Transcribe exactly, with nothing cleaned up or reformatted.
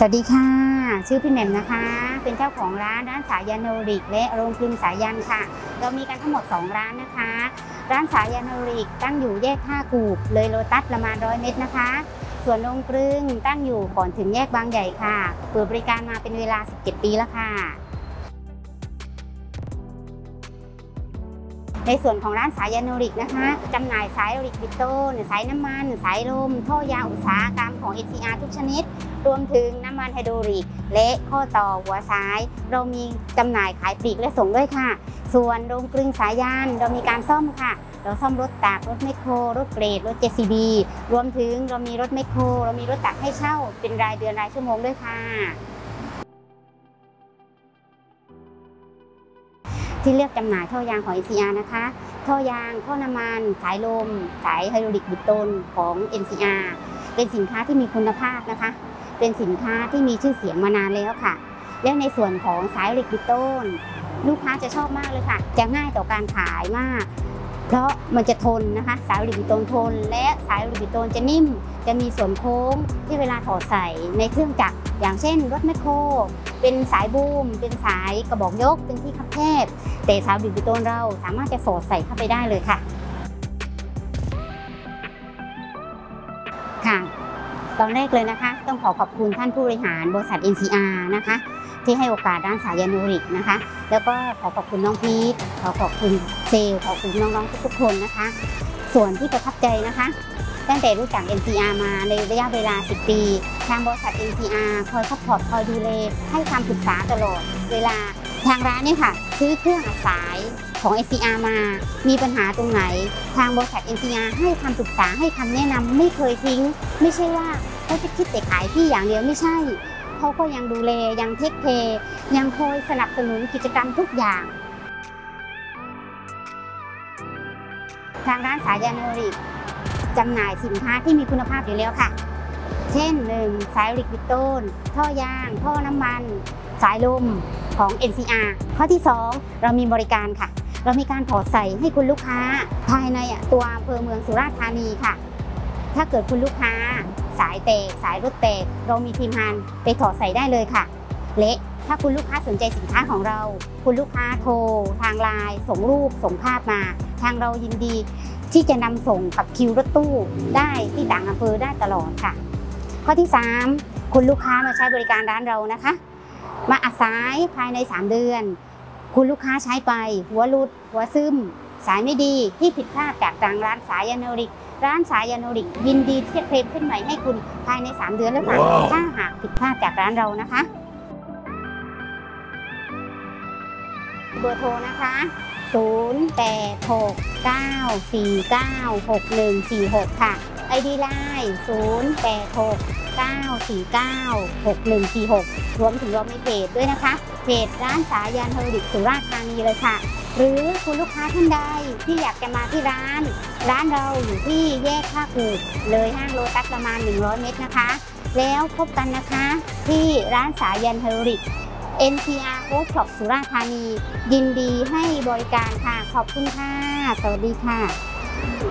วัสดีค่ะชื่อพี่แหม่มนะคะเป็นเจ้าของร้านร้านสายันโนริกและโรงกลึงสายันค่ะเรามีกันทั้งหมดสองร้านนะคะร้านสายันโนริกตั้งอยู่แยกท่ากูบเลยโลตัสประมาณร้อยเมตรนะคะส่วนโรงกลึงตั้งอยู่ก่อนถึงแยกบางใหญ่ค่ะเปิดบริการมาเป็นเวลาสิบเจ็ดปีแล้วค่ะในส่วนของร้านสายันโนริกนะคะจำหน่ายสายลิควิดโตนสายน้ำมันสายลมท่อยางอุตสาหกรรมของ เอ็น ซี อาร์ ทุกชนิดรวมถึงน้ำมันไฮโดรลิกและข้อต่อหัวสายเรามีจำหน่ายขายปลีกและส่งด้วยค่ะส่วนโรงกลึงสายันเรามีการซ่อมค่ะเราซ่อมรถตักรถแมคโครรถเกรดรถ เจ ซี บี รวมถึงเรามีรถแมคโครเรามีรถตักให้เช่าเป็นรายเดือนรายชั่วโมงด้วยค่ะที่เลือกจำหน่ายท่อยางของ เอ็น ซี อาร์ นะคะท่อยางท่อน้ำมันสายลมสายไฮโดรลิกบิดตนของ เอ็น ซี อาร์ เป็นสินค้าที่มีคุณภาพนะคะเป็นสินค้าที่มีชื่อเสียงมานานแล้วค่ะและในส่วนของสายลิควิดโตนลูกค้าจะชอบมากเลยค่ะจะง่ายต่อการขายมากเพราะมันจะทนนะคะสายลิควิดโตนทนและสายลิควิดโตนจะนิ่มจะมีส่วนโค้งที่เวลาถอดใส่ในเครื่องจักรอย่างเช่นรถแมคโครเป็นสายบูมเป็นสายกระบอกยกเป็นที่คับแคบแต่สายลิควิดโตนเราสามารถจะสอดใส่เข้าไปได้เลยค่ะค่ะตอนแรกเลยนะคะต้องขอขอบคุณท่านผู้บริหารบริษัท เอ็น ซี อาร์ นะคะที่ให้โอกาสร้านสายันโนริกนะคะแล้วก็ขอขอบคุณน้องพีทขอขอบคุณเซลล์ขอบคุณน้องๆทุกๆคนนะคะส่วนที่ประทับใจนะคะตั้งแต่รู้จัก เอ็น ซี อาร์ มาในระยะเวลาสิบปีทางบริษัท เอ็น ซี อาร์ คอยซัพพอร์ตคอยดูแลให้คำปรึกษาตลอดเวลาทางร้านเนี่ยค่ะซื้อเครื่องอัดสายของ เอ็น ซี อาร์ มามีปัญหาตรงไหนทางบริษัท เอ็น ซี อาร์ ให้คำปรึกษาให้คำแนะนำไม่เคยทิ้งไม่ใช่ว่าเขาจะคิดแต่ขายที่อย่างเดียวไม่ใช่เขาก็ยังดูแลยังเทคแคร์ยังคอยสนับสนุนกิจกรรมทุกอย่างทางร้านสายันโนริกจำหน่ายสินค้าที่มีคุณภาพอยู่แล้วค่ะเช่นหนึ่งสายลิควิดโตนท่อยางท่อน้ำมันสายลมของ เอ็น ซี อาร์ ข้อที่สองเรามีบริการค่ะเรามีการถอดใส่ให้คุณลูกค้าภายในตัวอำเภอเมืองสุราษฎร์ธานีค่ะถ้าเกิดคุณลูกค้าสายแตกสายรถแตกเรามีทีมงานไปถอดใส่ได้เลยค่ะและถ้าคุณลูกค้าสนใจสินค้าของเราคุณลูกค้าโทรทางไลน์ส่งรูปส่งภาพมาทางเรายินดีที่จะนำส่งกับคิวรถตู้ได้ที่ต่างอำเภอได้ตลอดค่ะข้อที่สามคุณลูกค้ามาใช้บริการร้านเรานะคะมาอัดสายภายในสามเดือนคุณลูกค้าใช้ไปหัวหลุดหัวซึมสายไม่ดีที่ผิดพลาดจากทางร้านสายันโนริกร้านสายันโนริกยินดีที่จะเคลมขึ้นใหม่ให้คุณภายในสามเดือนแล้วค่ะ wow. ถ้าหากผิดพลาดจากร้านเรานะคะเบอร์โทรนะคะศูนย์ แปด หก เก้า สี่ เก้า หก หนึ่ง สี่ หกค่ะ ไอ ดี ไลน์ ศูนย์ แปด หก เก้า สี่ เก้า หก หนึ่ง สี่ หกรวมถึงเรามีเพจด้วยนะคะเพจร้านสายันโนริกสุราษฎร์ธานีเลยค่ะหรือคุณลูกค้าท่านใดที่อยากจะมาที่ร้านร้านเราอยู่ที่แยกท่ากูบเลยห้างโลตัสประมาณหนึ่งร้อยเมตรนะคะแล้วพบกันนะคะที่ร้านสายันโนริก เอ็น ซี อาร์ Hot Shop สุราษฎร์ธานียินดีให้บริการค่ะขอบคุณค่ะสวัสดีค่ะ